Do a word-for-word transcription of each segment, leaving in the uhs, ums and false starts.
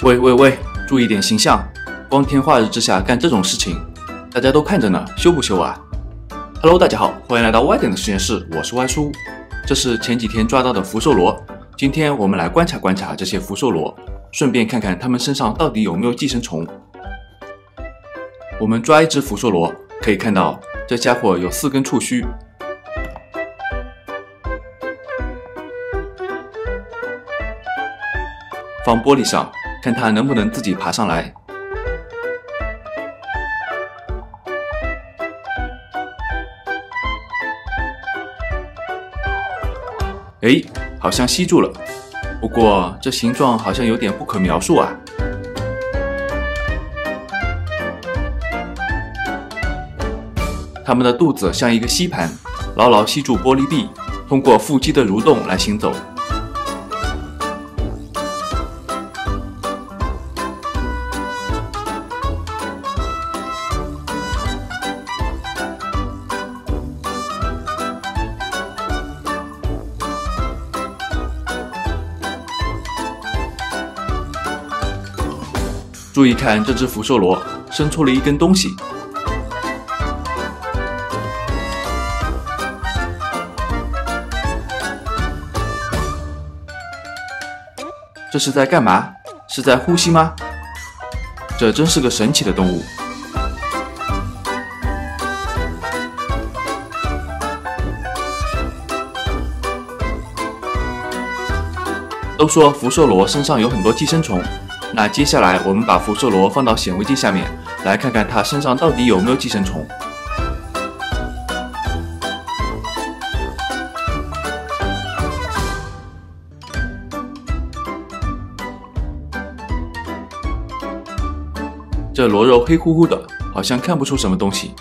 喂喂喂，注意点形象！光天化日之下干这种事情，大家都看着呢，羞不羞啊 ？Hello， 大家好，欢迎来到歪点的实验室，我是歪叔。这是前几天抓到的福寿螺，今天我们来观察观察这些福寿螺，顺便看看它们身上到底有没有寄生虫。我们抓一只福寿螺，可以看到这家伙有四根触须。 放玻璃上，看它能不能自己爬上来。哎，好像吸住了，不过这形状好像有点不可描述啊。它们的肚子像一个吸盘，牢牢吸住玻璃壁，通过腹肌的蠕动来行走。 注意看，这只福寿螺伸出了一根东西，这是在干嘛？是在呼吸吗？这真是个神奇的动物。都说福寿螺身上有很多寄生虫。 那接下来，我们把福寿螺放到显微镜下面，来看看它身上到底有没有寄生虫。这螺肉黑乎乎的，好像看不出什么东西。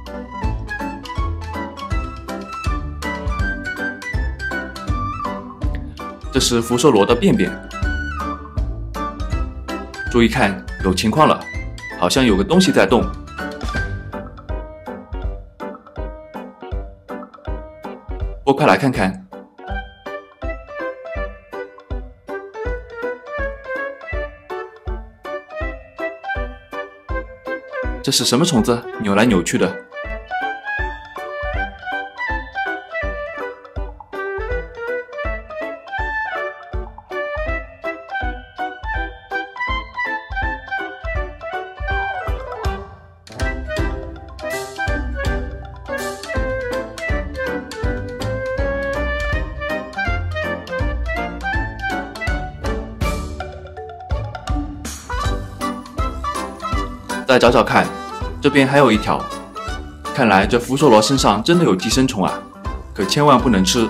这是福寿螺的便便。 注意看，有情况了，好像有个东西在动。拨开来看看，这是什么虫子？扭来扭去的。 再找找看，这边还有一条。看来这福寿螺身上真的有寄生虫啊，可千万不能吃。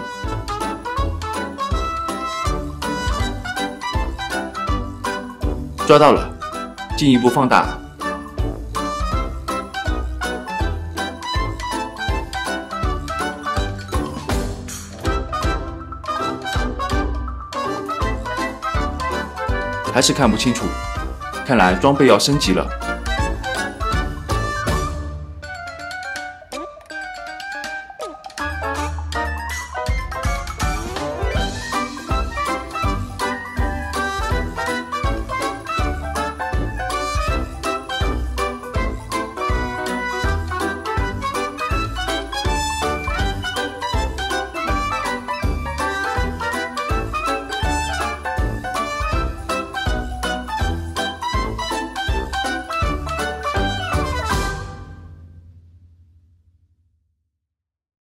抓到了，进一步放大。还是看不清楚。 看来装备要升级了。